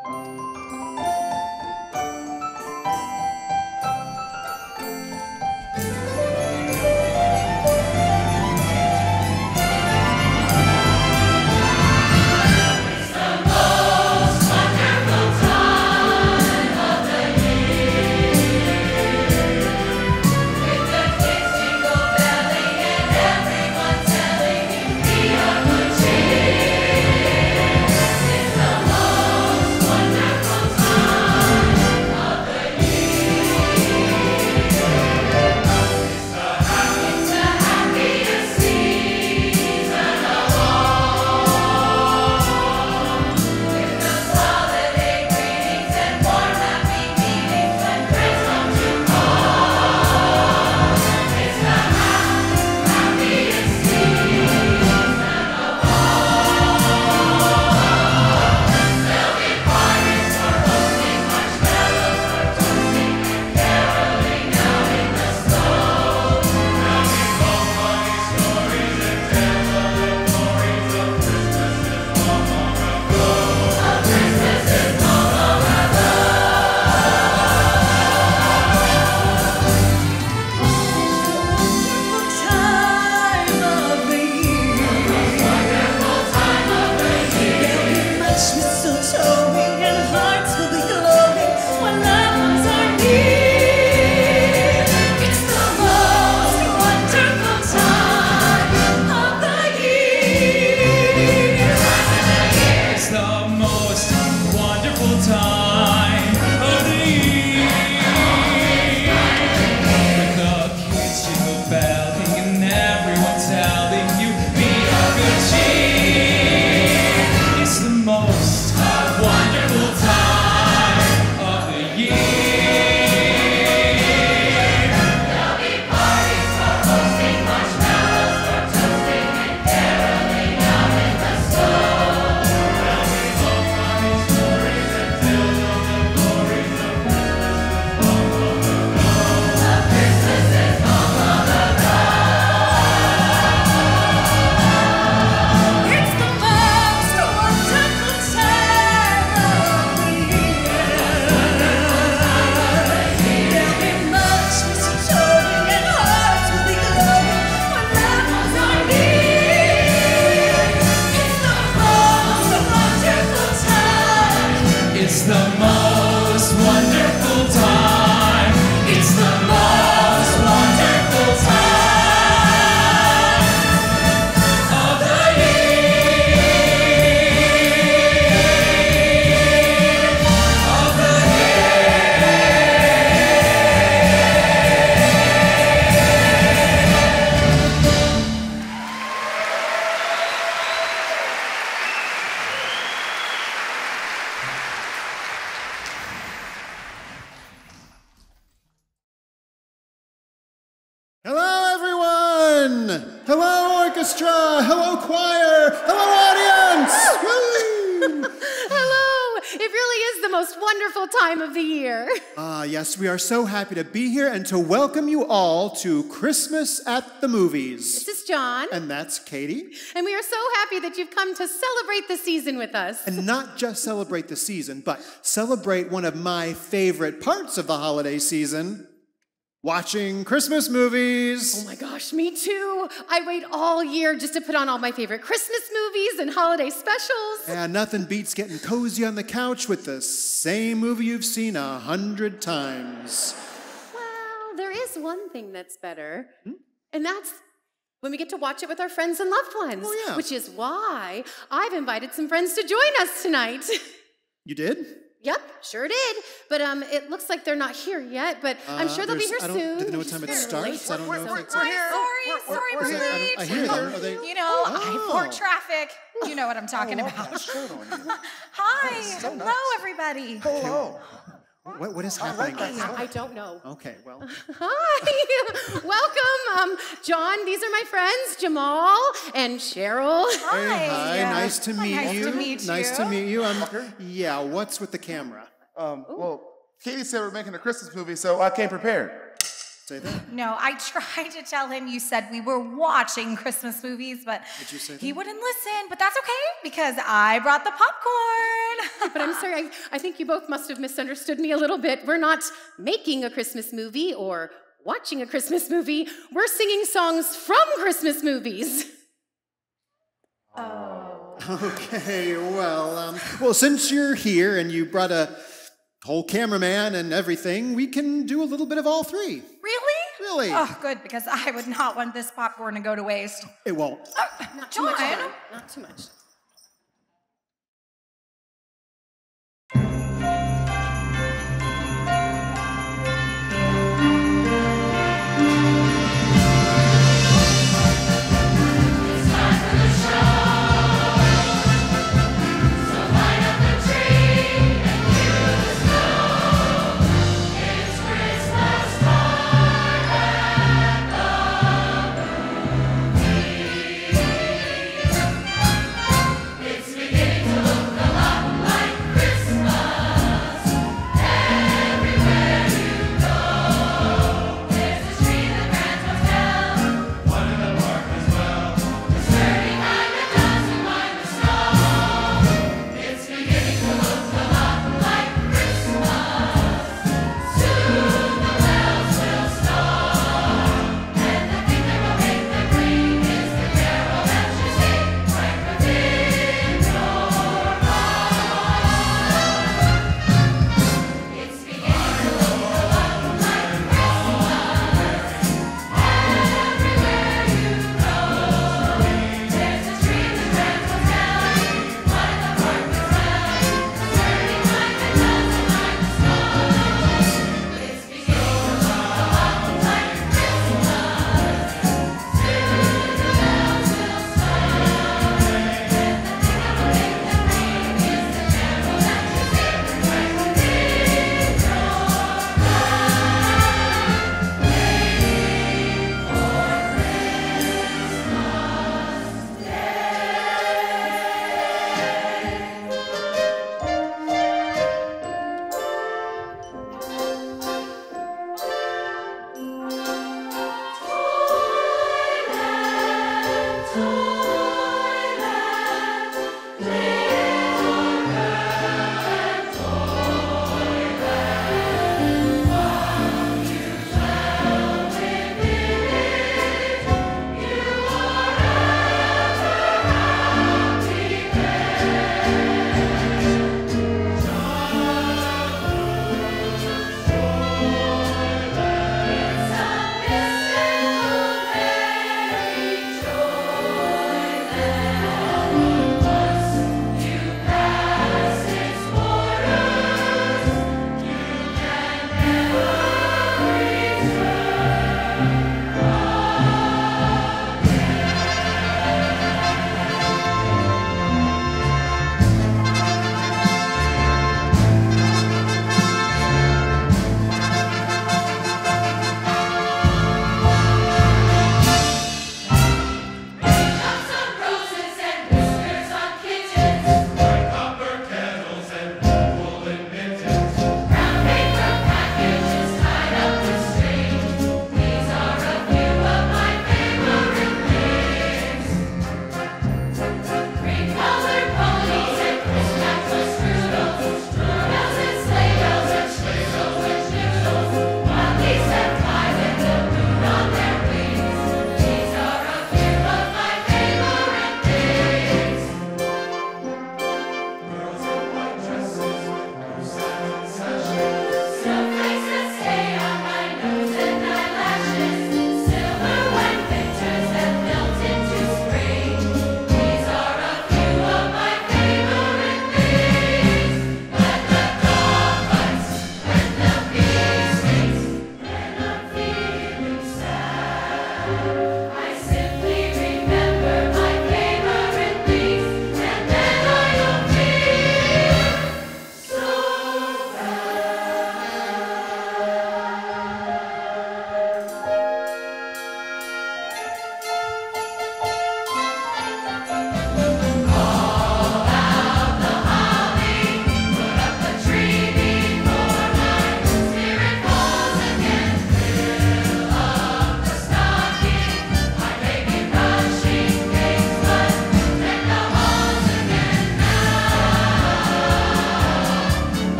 Hello, orchestra! Hello, choir! Hello, audience! Hello! It really is the most wonderful time of the year. Yes, we are so happy to be here and to welcome you all to Christmas at the Movies. This is John. And that's Katie. And we are so happy that you've come to celebrate the season with us. And not just celebrate the season, but celebrate one of my favorite parts of the holiday season, watching Christmas movies. Oh my gosh, me too. I wait all year just to put on all my favorite Christmas movies and holiday specials. Yeah, nothing beats getting cozy on the couch with the same movie you've seen 100 times. Well, there is one thing that's better, and that's when we get to watch it with our friends and loved ones. Oh, yeah. Which is why I've invited some friends to join us tonight. You did? Yep, sure did. But it looks like they're not here yet, but I'm sure they'll be here soon. Do they know what time it starts? I don't know if it's... Sorry, we're late. I hear them. Are they... You know, I-4 traffic. You know what I'm talking about. Hi, so hello, nice. everybody. Hello. What is happening? I don't know. Okay, well... Hi, welcome. John, these are my friends, Jamal and Cheryl. Hey, hi, nice to meet you. Nice to meet you. Nice to meet you. Yeah, what's with the camera? Well, Katie said we're making a Christmas movie, so I came prepared. Say that. No, I tried to tell him you said we were watching Christmas movies, but Did you say that? he wouldn't listen. But that's okay, because I brought the popcorn. But I'm sorry, I think you both must have misunderstood me a little bit. We're not making a Christmas movie or watching a Christmas movie. We're singing songs from Christmas movies. Oh. Okay, well, since you're here and you brought a whole cameraman and everything, we can do a little bit of all three. Really? Really? Oh, good, because I would not want this popcorn to go to waste. It won't. Not too much, Anna. Not too much.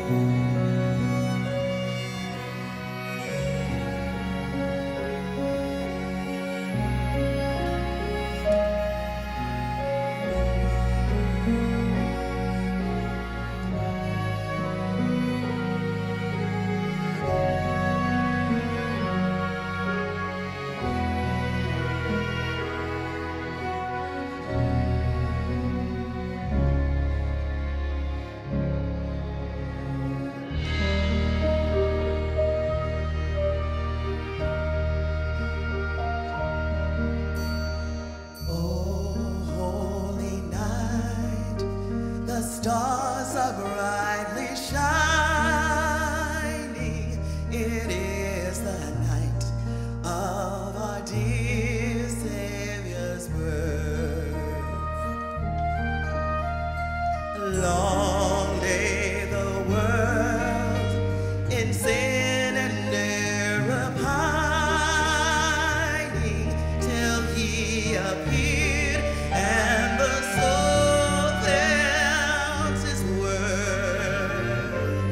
Stars are brightly shining. It is the night of our dear Savior's birth. Long lay the world in sin and error pining, till He appeared and the soul felt His word.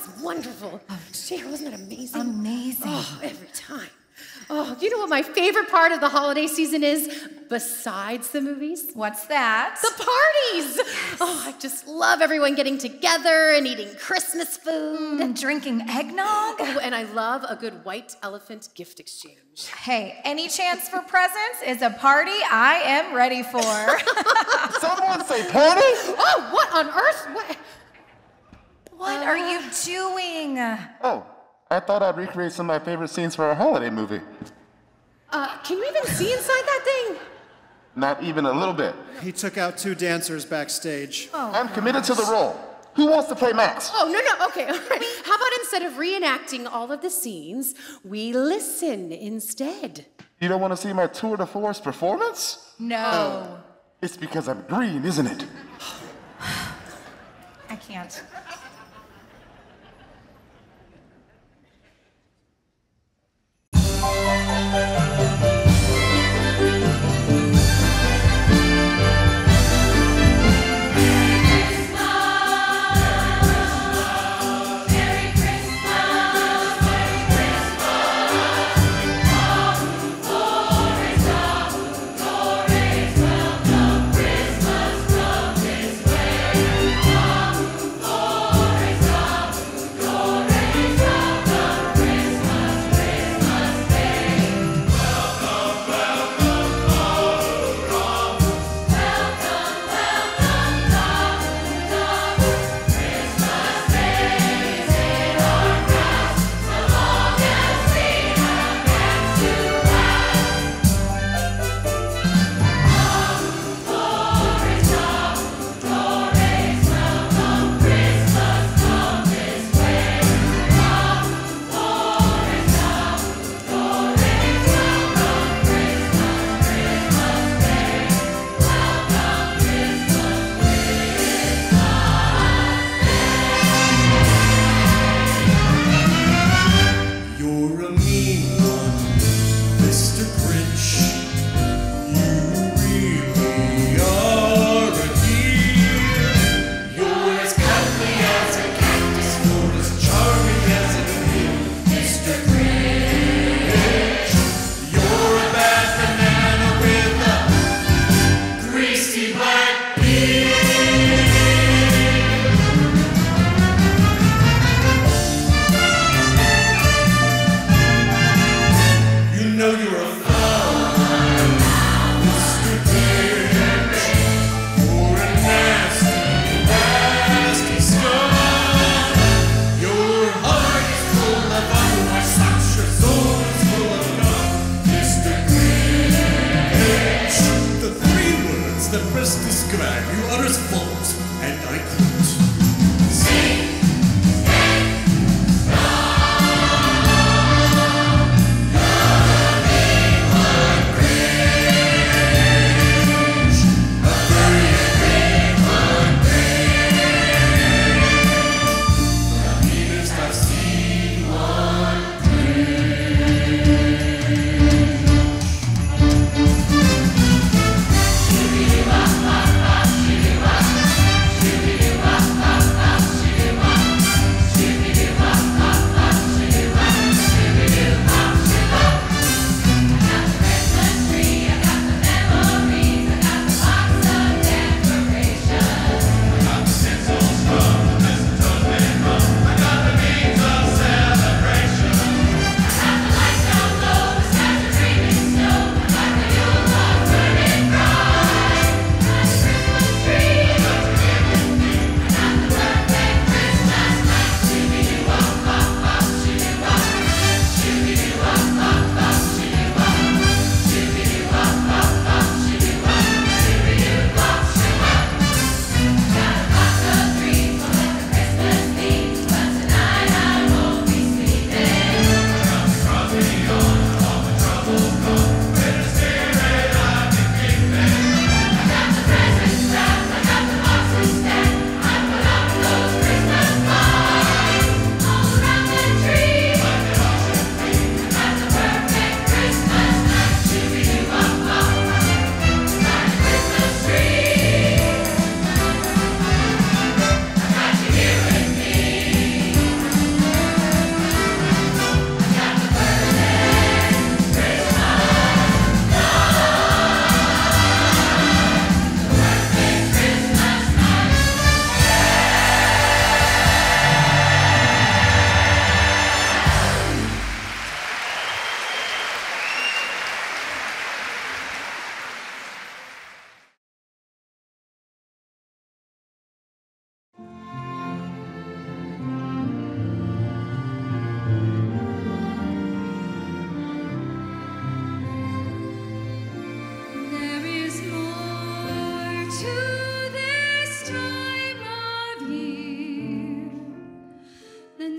wonderful. Cher, wasn't that amazing? Amazing. Oh, every time. Oh, you know what my favorite part of the holiday season is, besides the movies? What's that? The parties! Yes. Oh, I just love everyone getting together and eating Christmas food. And drinking eggnog? Oh, and I love a good white elephant gift exchange. Hey, any chance for presents is a party I am ready for. Someone say party? Oh, what on earth? What are you doing? Oh, I thought I'd recreate some of my favorite scenes for our holiday movie. Can you even see inside that thing? Not even a little bit. He took out 2 dancers backstage. I'm committed to the role. Who wants to play Max? Oh, no, okay, all right. How about instead of reenacting all of the scenes, we listen instead? You don't want to see my tour de force performance? No. It's because I'm green, isn't it? I can't.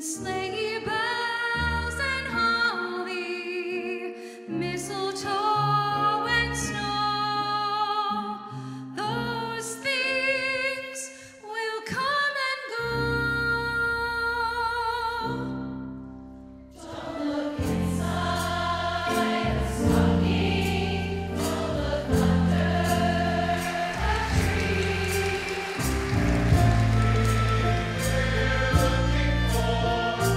sleigh bells and holly, mistletoe and snow, those things will come and go. Don't look inside the stocking, don't look under the tree. We're looking for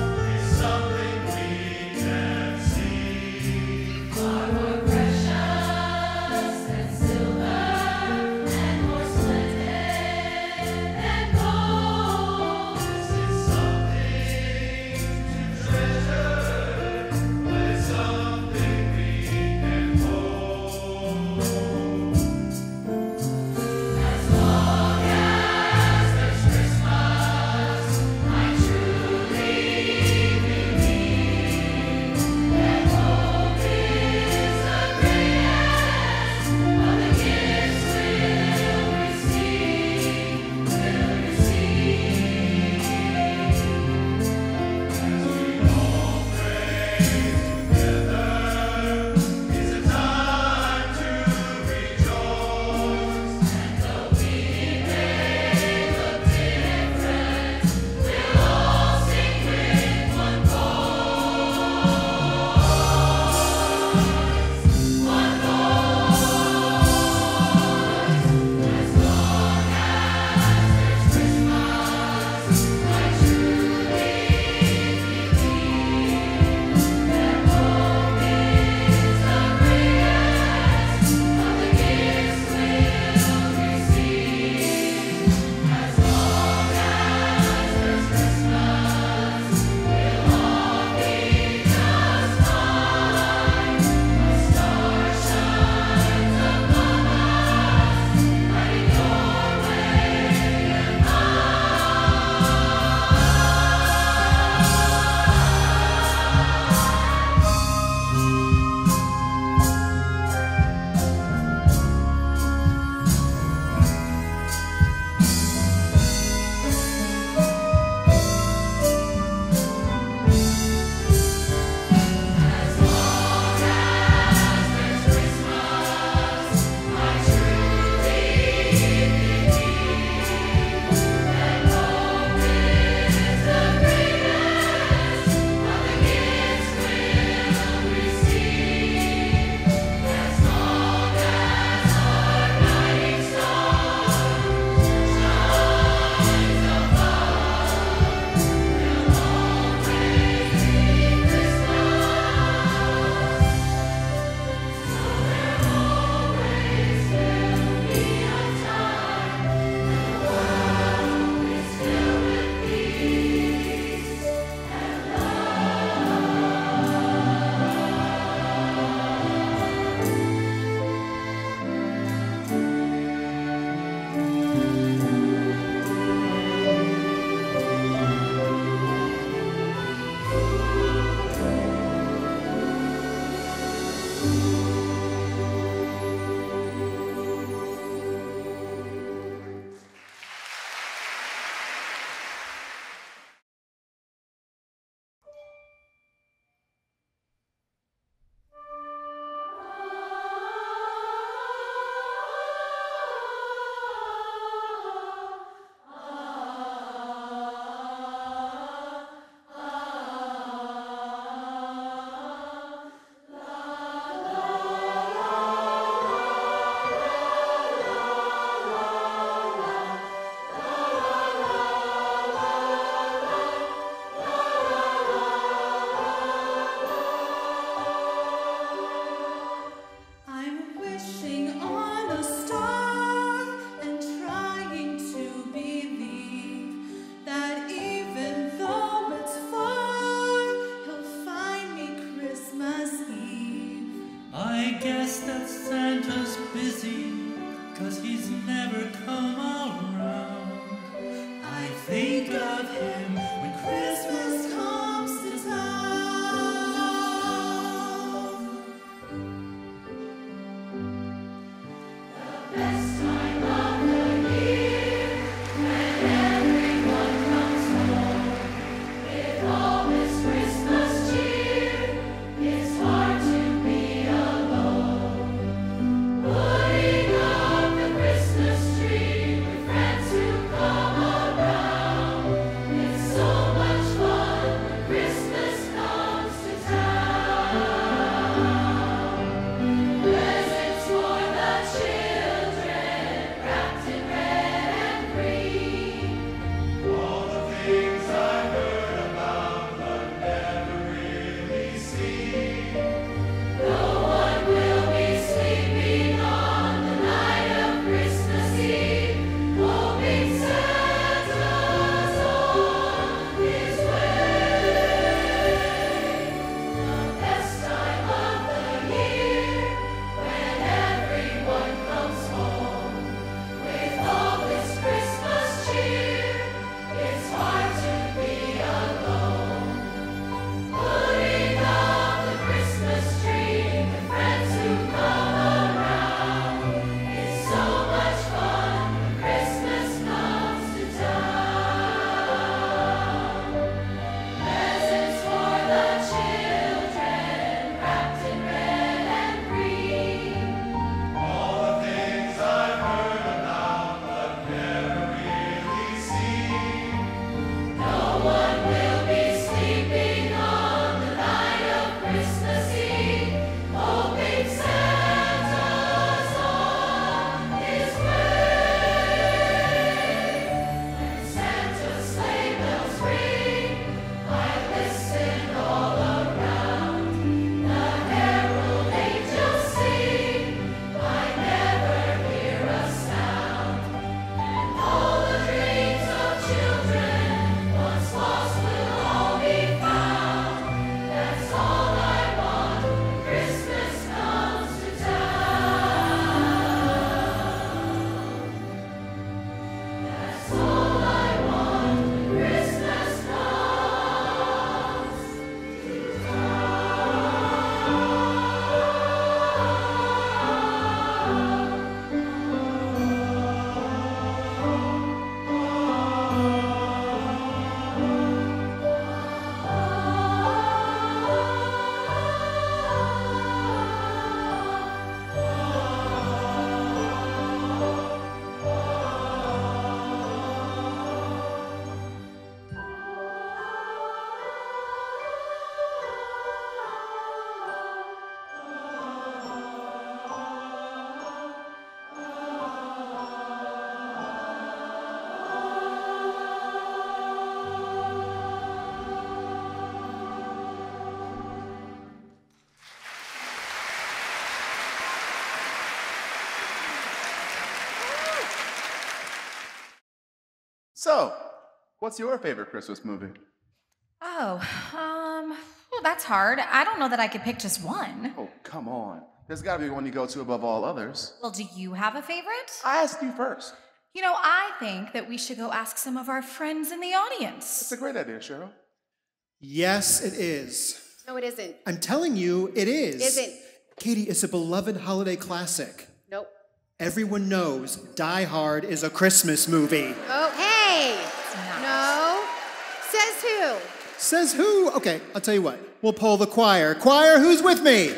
So, what's your favorite Christmas movie? Oh, well, that's hard. I don't know that I could pick just one. Oh, come on. There's got to be one you go to above all others. Well, do you have a favorite? I asked you first. You know, I think that we should go ask some of our friends in the audience. It's a great idea, Cheryl. Yes, it is. No, it isn't. I'm telling you, it is. Isn't. Katie, it's a beloved holiday classic. Nope. Everyone knows Die Hard is a Christmas movie. Oh, hey! No. Says who? Says who? Okay, I'll tell you what. We'll poll the choir. Choir, who's with me?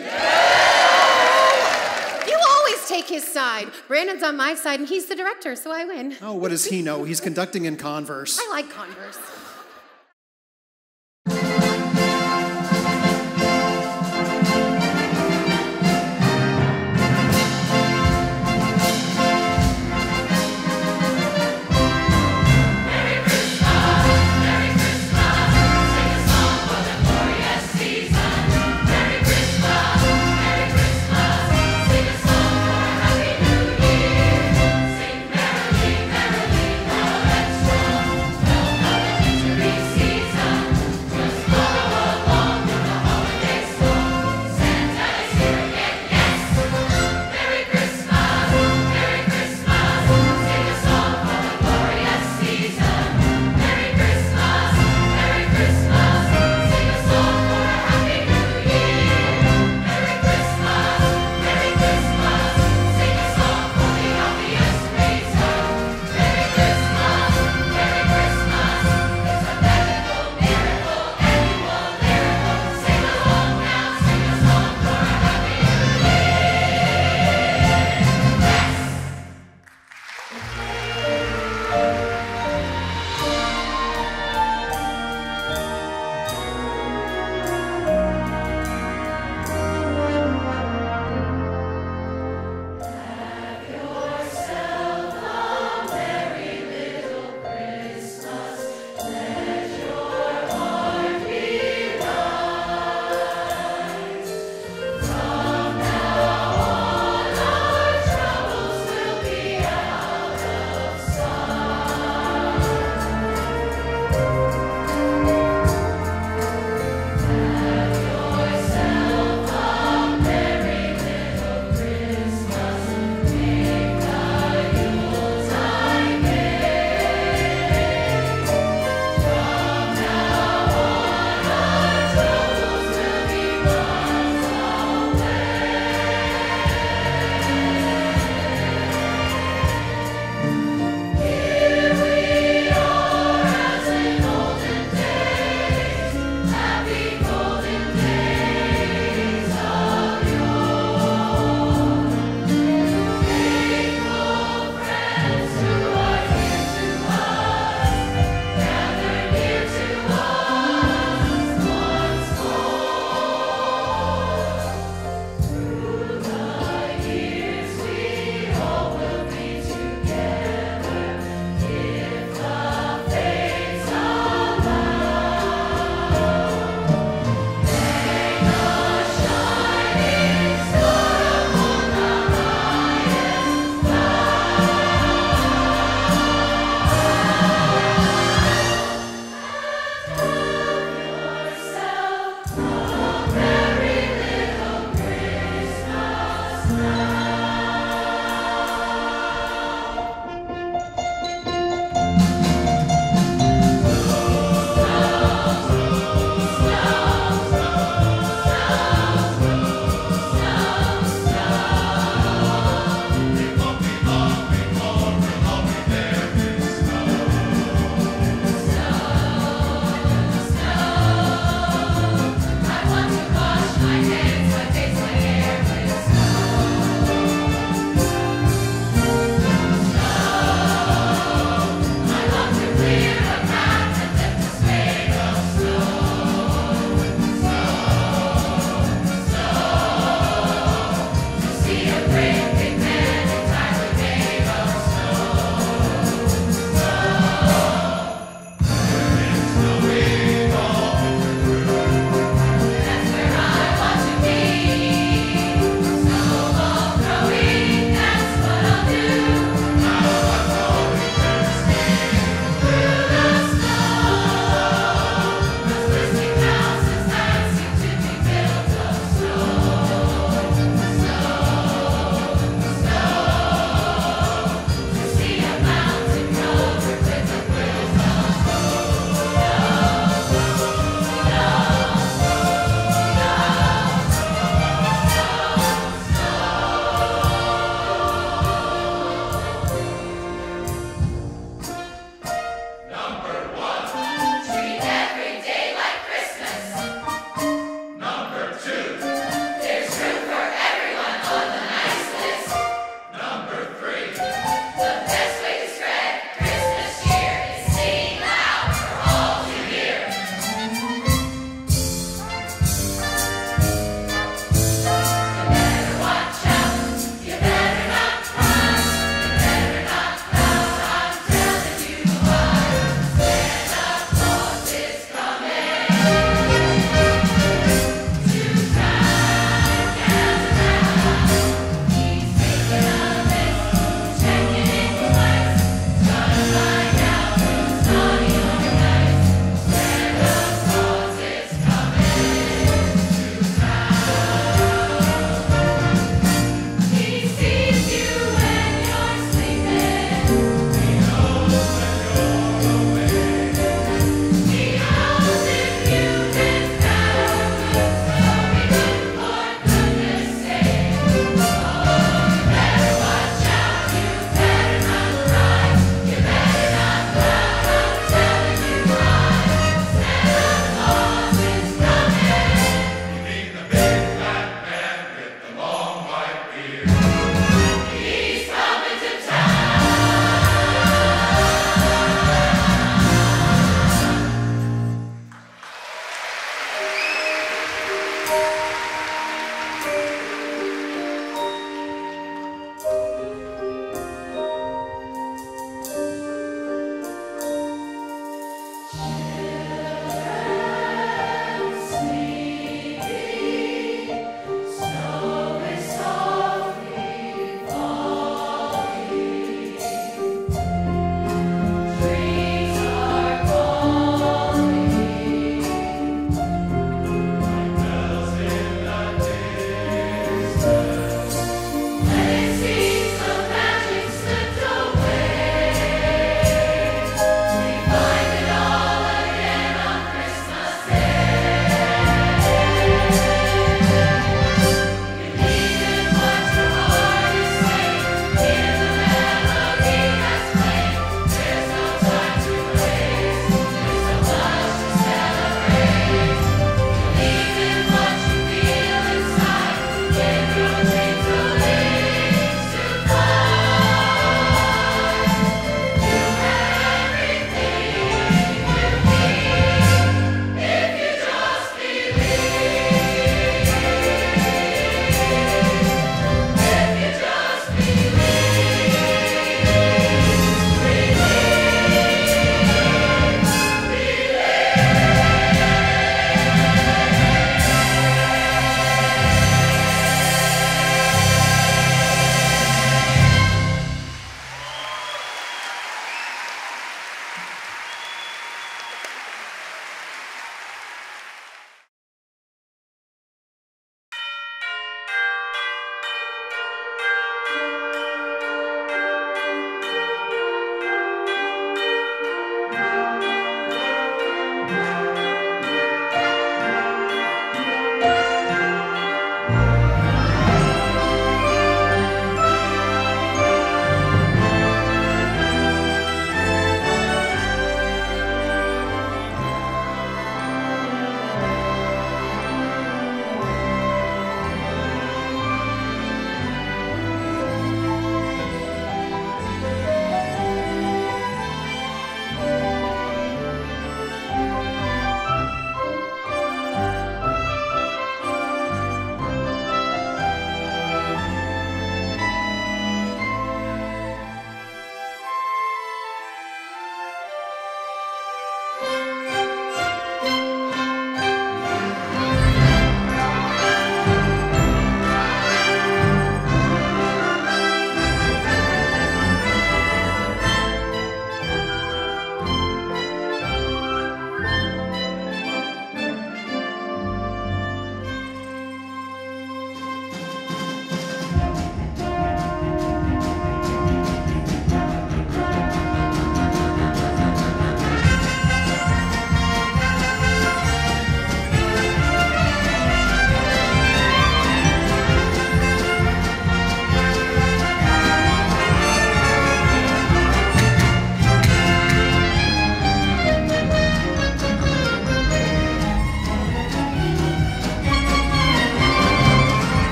You always take his side. Brandon's on my side, and he's the director, so I win. Oh, what does he know? He's conducting in Converse. I like Converse.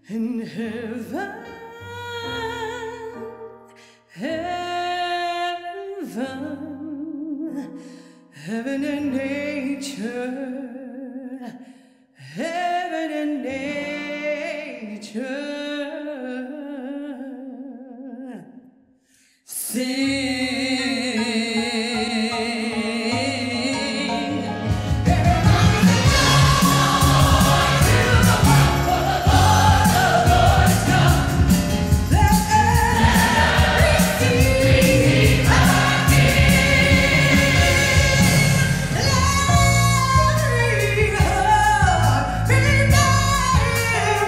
in heaven, heaven and nature, heaven and nature.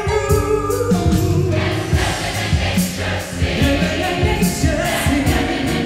Sing.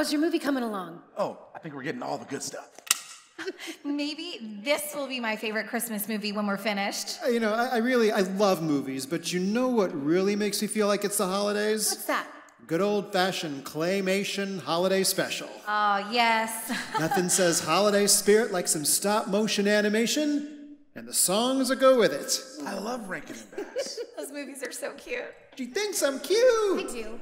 How's your movie coming along? Oh, I think we're getting all the good stuff. Maybe this will be my favorite Christmas movie when we're finished. You know, I love movies, but you know what really makes me feel like it's the holidays? What's that? Good old-fashioned claymation holiday special. Oh, yes. Nothing says holiday spirit like some stop-motion animation and the songs that go with it. I love Rankin and Bass. Those movies are so cute. She thinks I'm cute. I do.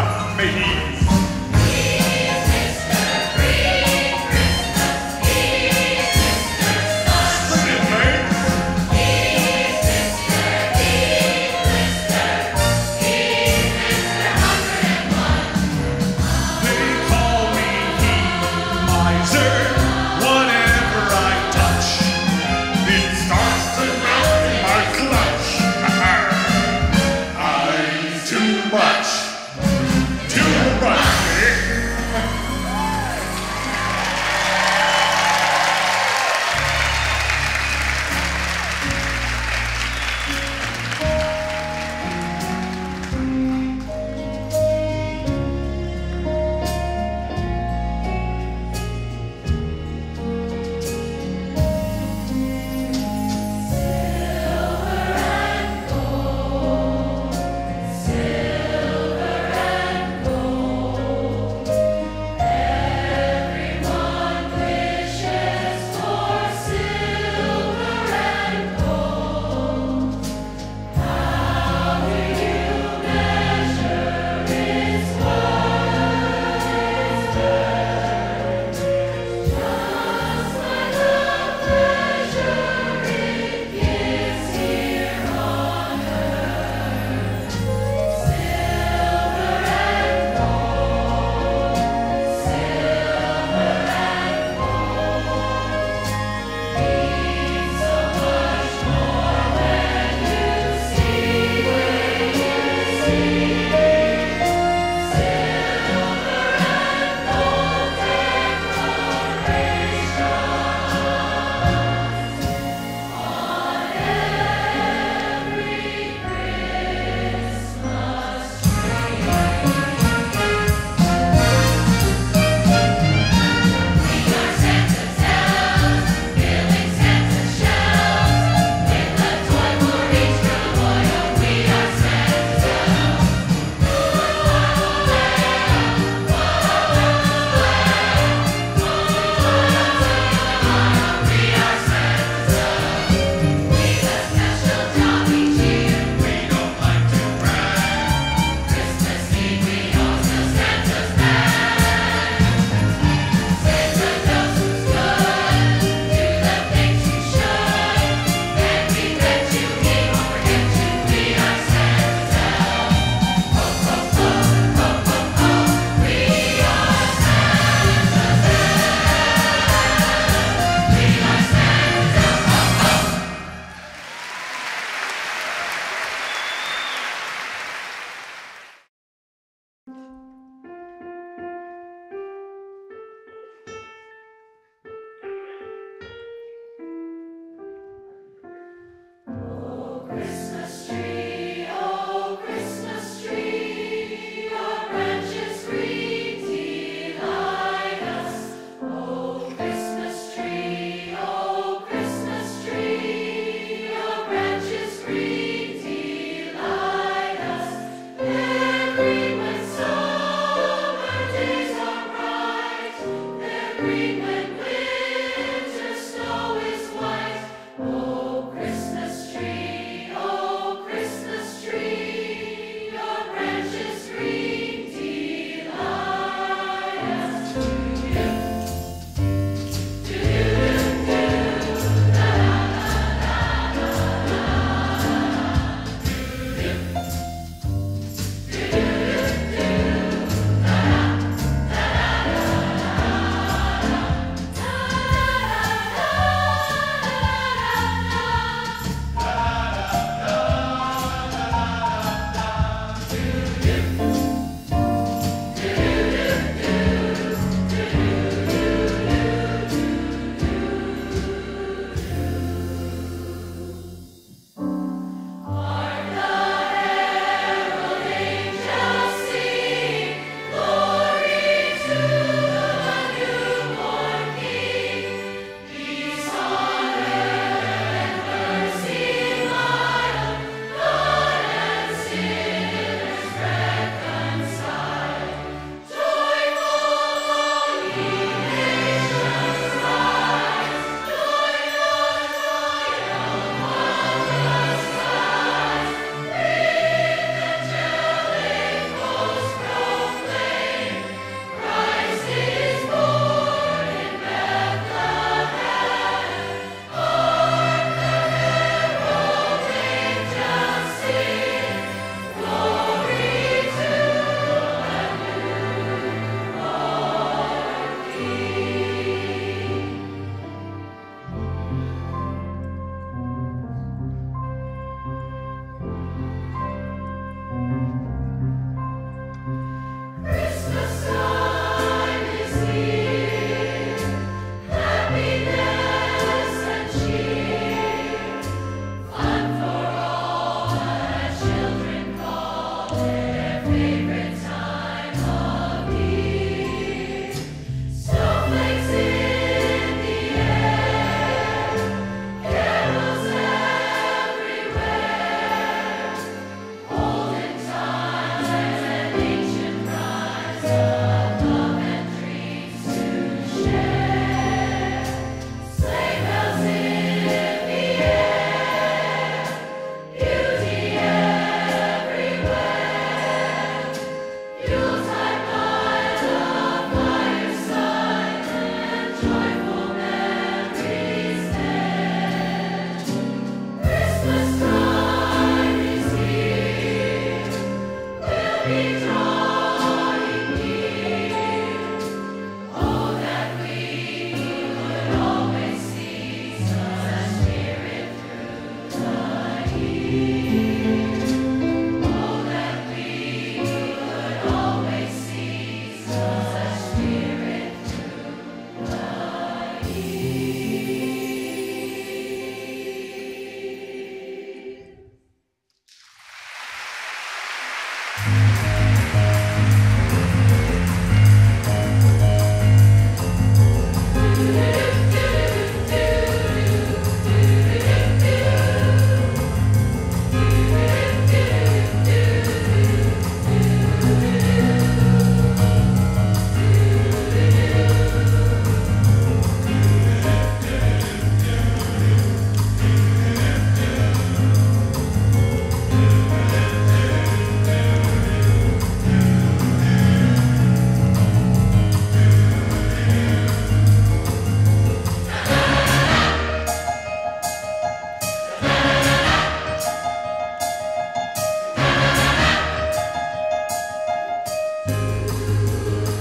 He's Mr. Green Christmas.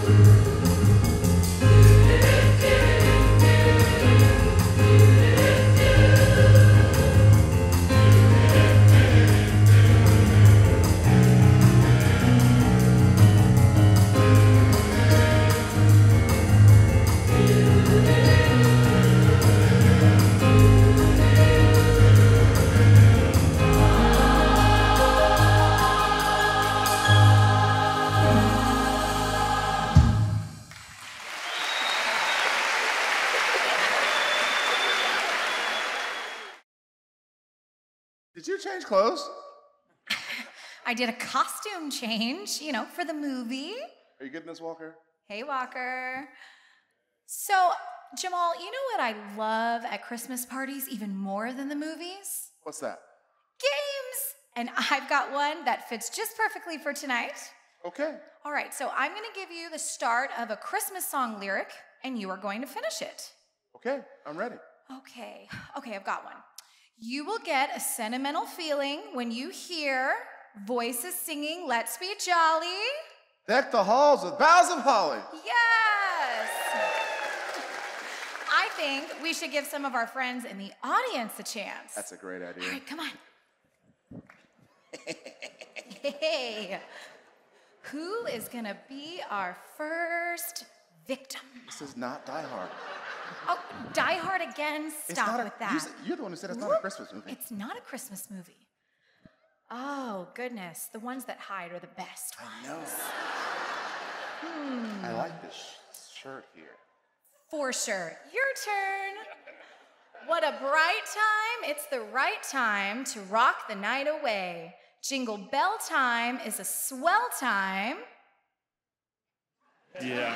Did you change clothes? I did a costume change, for the movie. Are you getting this, Walker? Hey, Walker. So, Jamal, you know what I love at Christmas parties even more than the movies? What's that? Games! And I've got one that fits just perfectly for tonight. Okay. All right, so I'm going to give you the start of a Christmas song lyric, and you are going to finish it. Okay, I'm ready. Okay, I've got one. You will get a sentimental feeling when you hear voices singing Let's Be Jolly. Deck the halls with boughs of holly. Yes! I think we should give some of our friends in the audience a chance. That's a great idea. All right, come on. Hey, who is gonna be our first victim? This is not Die Hard. Oh, Die Hard again? Stop with that. You're the one who said it's not a Christmas movie. It's not a Christmas movie. Oh, goodness. The ones that hide are the best ones. I know. I like this shirt here. For sure. Your turn. What a bright time. It's the right time to rock the night away. Jingle bell time is a swell time. Yeah.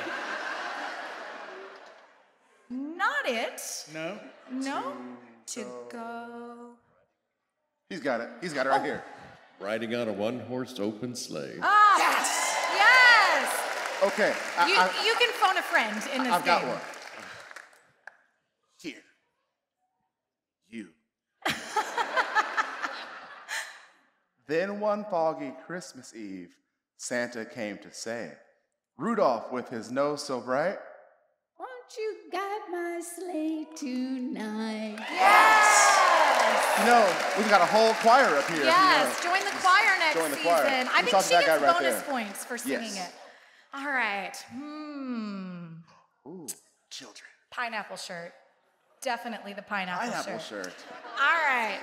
Not it. No? No? To go. He's got it. He's got it right here. Riding on a one-horse open sleigh. Ah, yes! Okay. You can phone a friend in this I've game. got one. Here. You. Then one foggy Christmas Eve, Santa came to say, Rudolph with his nose so bright. Won't you guide my sleigh tonight? Yes! We've got a whole choir up here. Yes, join the choir next join the season. choir. I We think talked she to that gets guy right bonus there. points for singing Yes. it. All right. Ooh, children. Pineapple shirt. Definitely the pineapple Pineapple shirt. All right.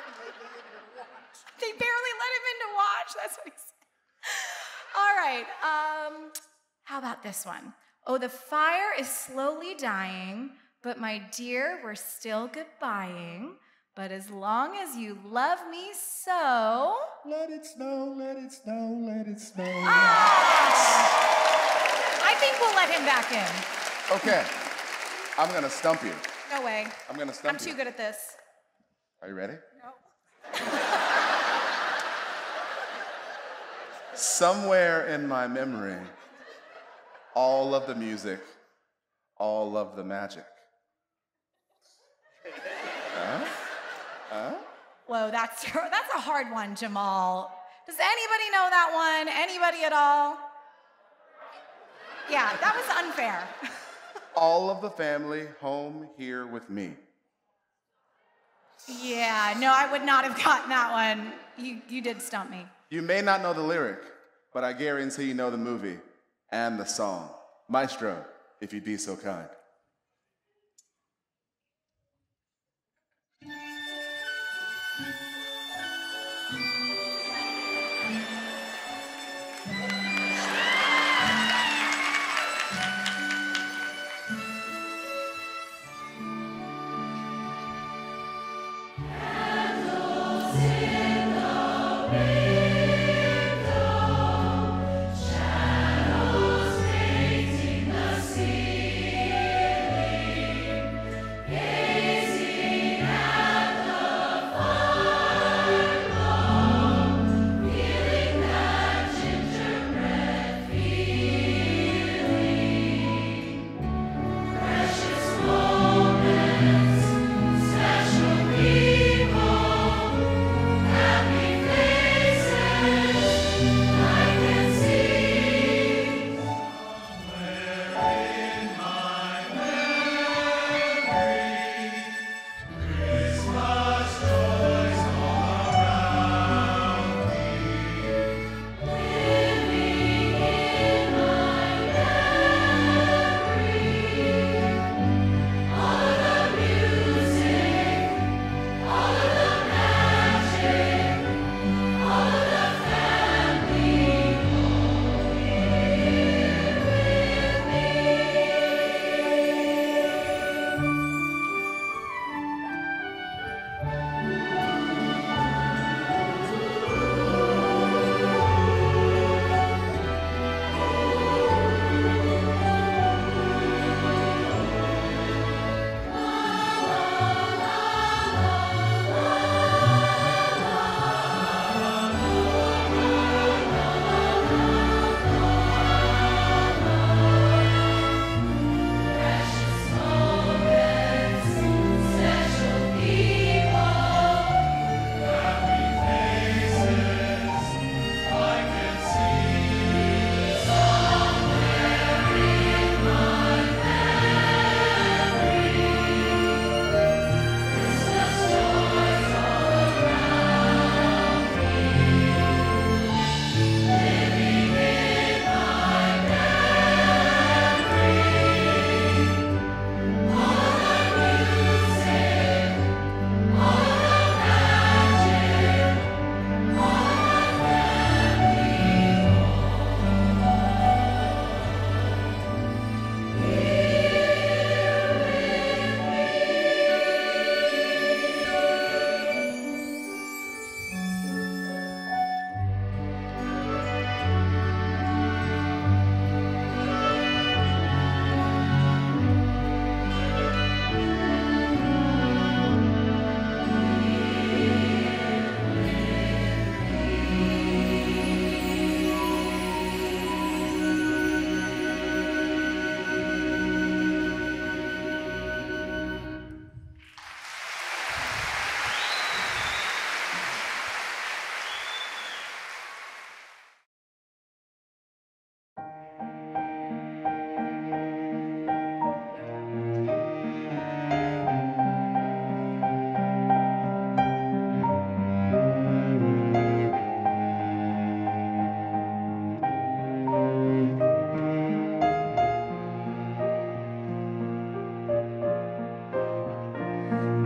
They barely let him in to watch. That's what he said. All right. How about this one? Oh, the fire is slowly dying, but my dear, we're still goodbying. But as long as you love me so. Let it snow, let it snow, let it snow. I think we'll let him back in. Okay. I'm going to stump you. No way. I'm going to stump I'm you. too good at this. Are you ready? No. Somewhere in my memory, all of the music, all of the magic. Whoa, that's a hard one, Jamal. Does anybody know that one? Anybody at all? Yeah, that was unfair. All of the family home here with me. Yeah, no, I would not have gotten that one. You did stump me. You may not know the lyric, but I guarantee you know the movie and the song. Maestro, if you'd be so kind. Shadows painting the sea.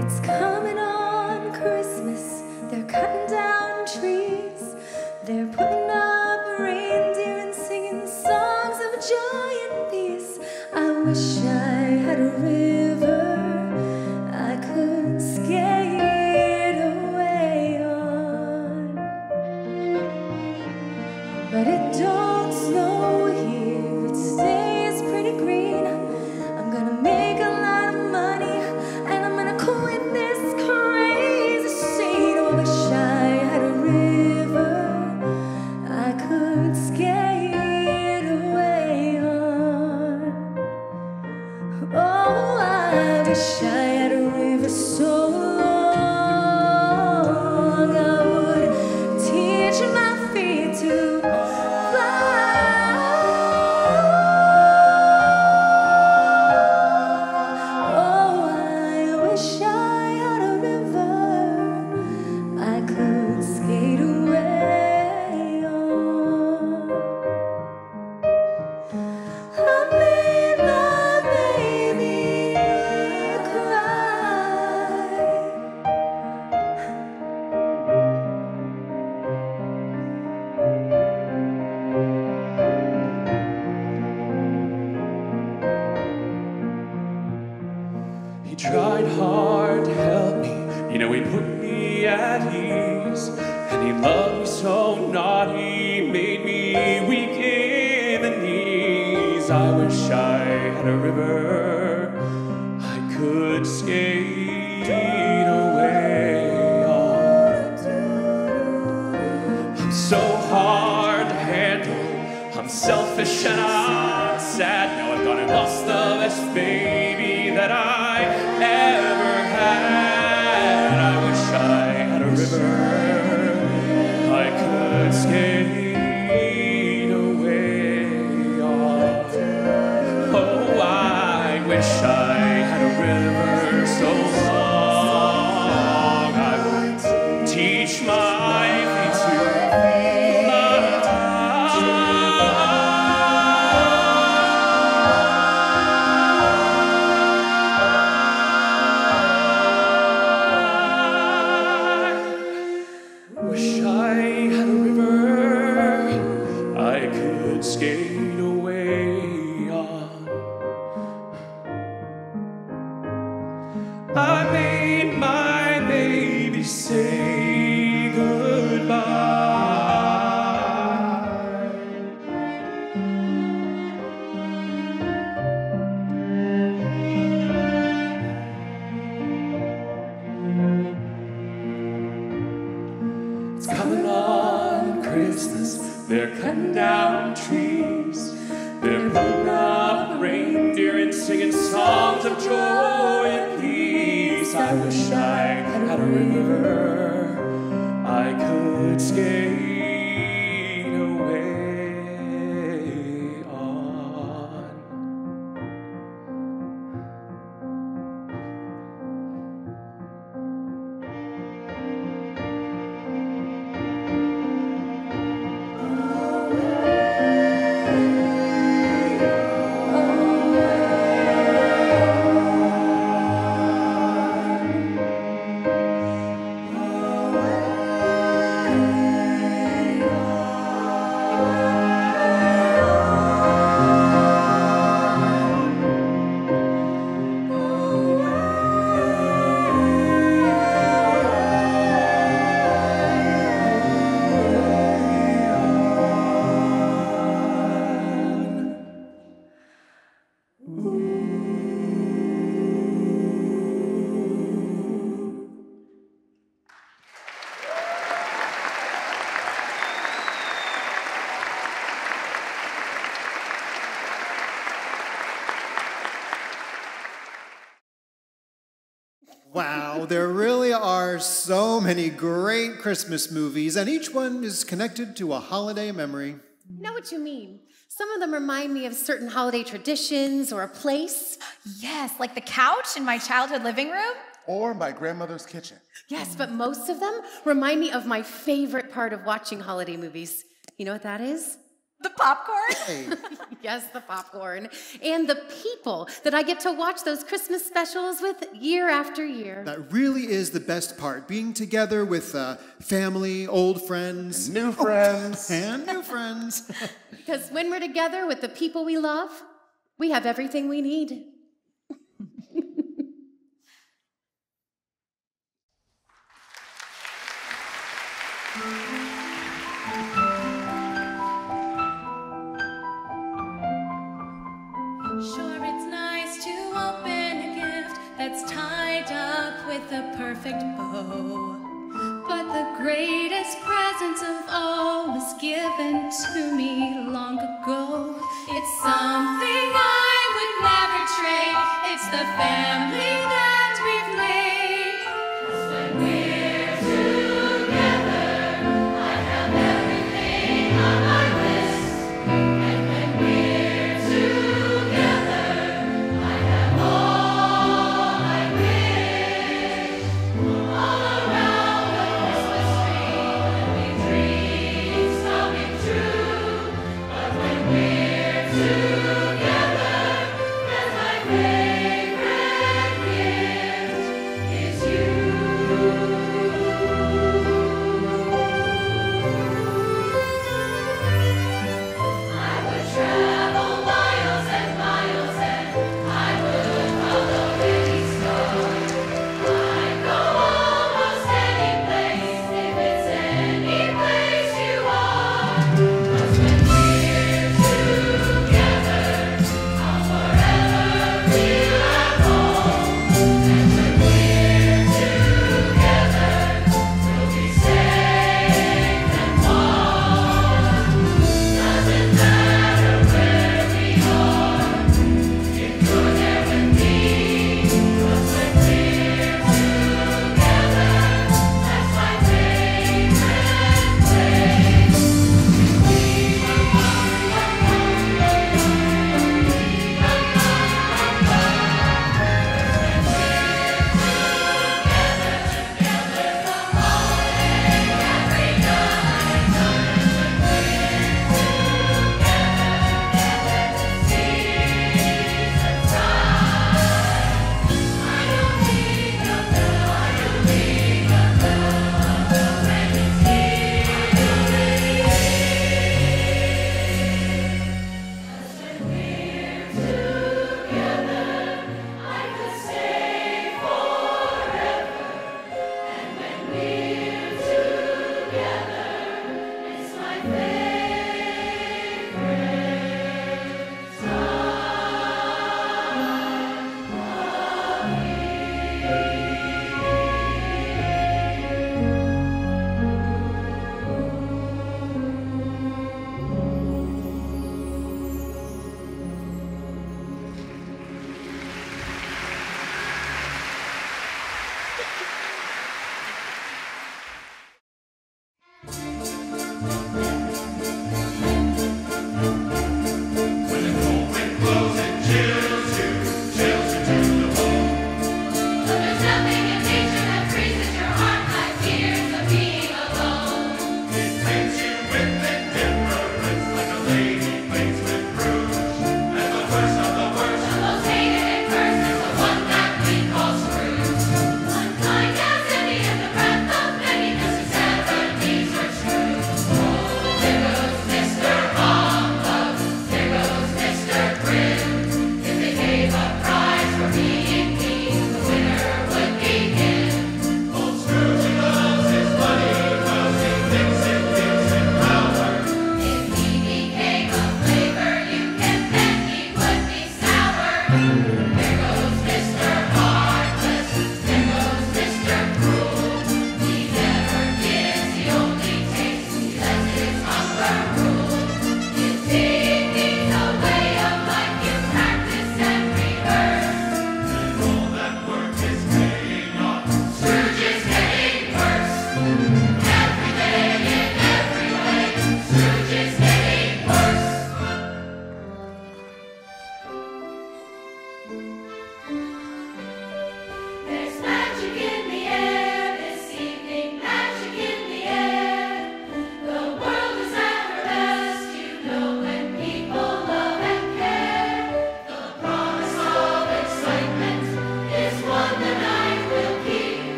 It's coming on Christmas. They're cutting down trees. They're putting up reindeer and singing songs of joy and peace. I wish I had a river I could skate away on. But it don't snow here. It stays pretty green. I'm gonna make a lot of money and I'm gonna quit this crazy scene. Oh, I wish I had a river I could skate away on. Oh, I wish I had a river so long I would teach my feet to fly. Oh, I wish I had a river I could skate away on. I made my baby cry. He tried hard to help me, you know, he put me at ease. And he loved me so naughty, made me weak in the knees. I wish I had a river I could skate away on. I'm so hard to handle, I'm selfish and I'm sad. Now I've gone and lost the best baby that I ever had. I wish I had a river I could skate away on. Oh, I wish I had a river so long I would teach my feet to wish I had a river I could skate away on. I made my baby say goodbye. It's coming on Christmas. They're cutting down trees. They're putting up reindeer and singing songs of joy and peace. I wish I had a river I could skate away on. Wow, there really are so many great Christmas movies, and each one is connected to a holiday memory. Know what you mean. Some of them remind me of certain holiday traditions or a place. Yes, like the couch in my childhood living room. Or my grandmother's kitchen. Yes, but most of them remind me of my favorite part of watching holiday movies. You know what that is? The popcorn? Hey. Yes, the popcorn. And the people that I get to watch those Christmas specials with year after year. That really is the best part, being together with family, old friends. And new friends. And new friends. Because when we're together with the people we love, we have everything we need. Sure, it's nice to open a gift that's tied up with a perfect bow. But the greatest present of all was given to me long ago. It's something I would never trade. It's the family that we've made. 'Cause when we're together, I have everything on my list. And when we're together, I have all I wish. All around the Christmas tree, there'll be dreams coming true. But when we're together, that's my favorite gift is you. I would travel miles and miles, and I would follow any star. I'd go almost any place if it's any place you are. 'Cause when we're together, I'll forever feel at home. And when we're together, we'll be safe and warm. Doesn't matter where we are, if you're there with me. 'Cause when we're together, that's my favorite place.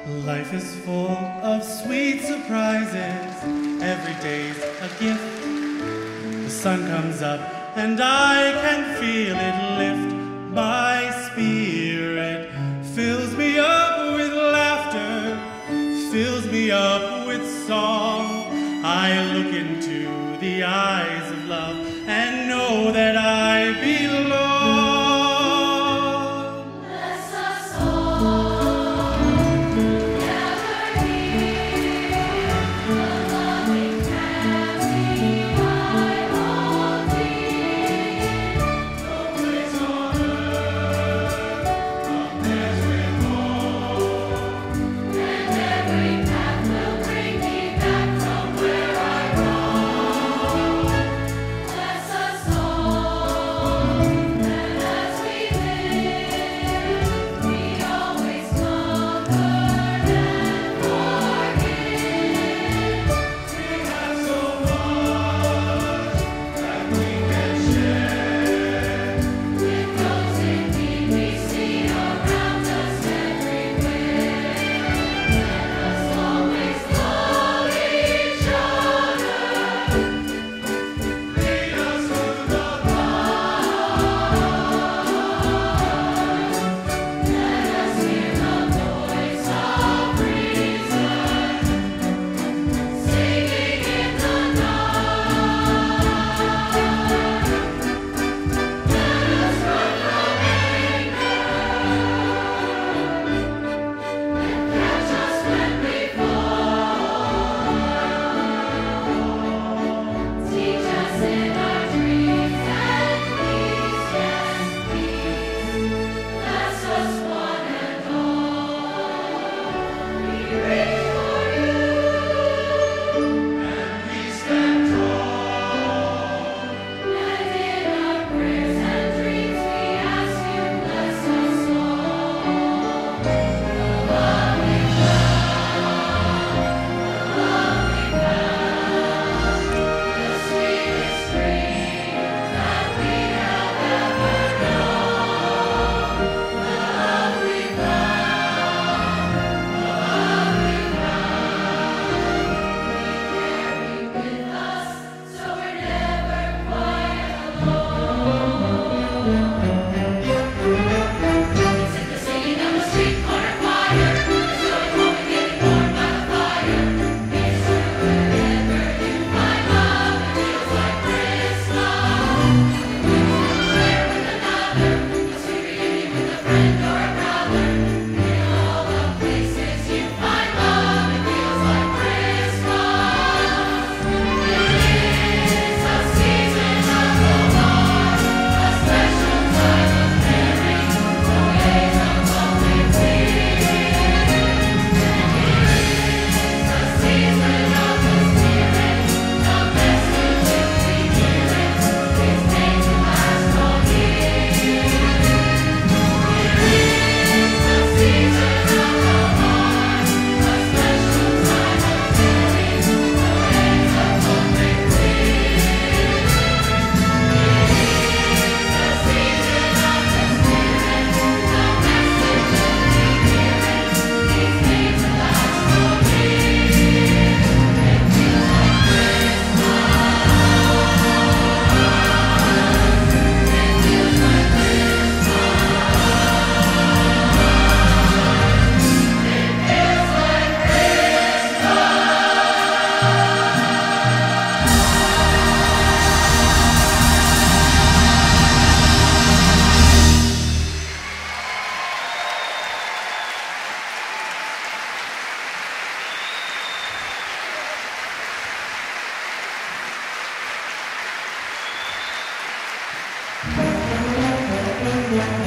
Life is full of sweet surprises. Every day's a gift. The sun comes up and I can feel it lift my spirit. Fills me up with laughter, fills me up with song. I look into the eyes of love and know that I belong. Bless us all, gather here, a loving family I hold dear. No place on earth compares with home, and every path will bring me back from where I roam. Bless us all, and as we live, we always comfort and forgive. We have so much that we can share with those in need we see around us everywhere. Let us always love each other. Lead us through the Let us hear the voice of reason singing in the night. Let us run from anger and catch us when we fall. Teach us in our dreams and peace, yes, peace. Bless us one and all. We reach for you and we stand tall. And in our prayers and dreams we ask you, bless us all. The love we found, the sweetest dream that we have ever known. The love we found, we carry with us, so we're never quite alone. It's in the singing of the street corner choir, it's going home and getting warm by the fire. It's true wherever you find love, it feels like Christmas. Share with another, a sweet reunion with a friend or a brother. In all the places you find love, it feels like Christmas. It is a season of the Lord, a special time of caring, the ways of loving singing. It is a season of the Spirit, the message is we hear it, it's made to last all year. It is a season of the Lord, a special time of caring, the ways of loving singing. It is a season of the Spirit, the message is we hear it, it's made to last all year. It feels like Christmas.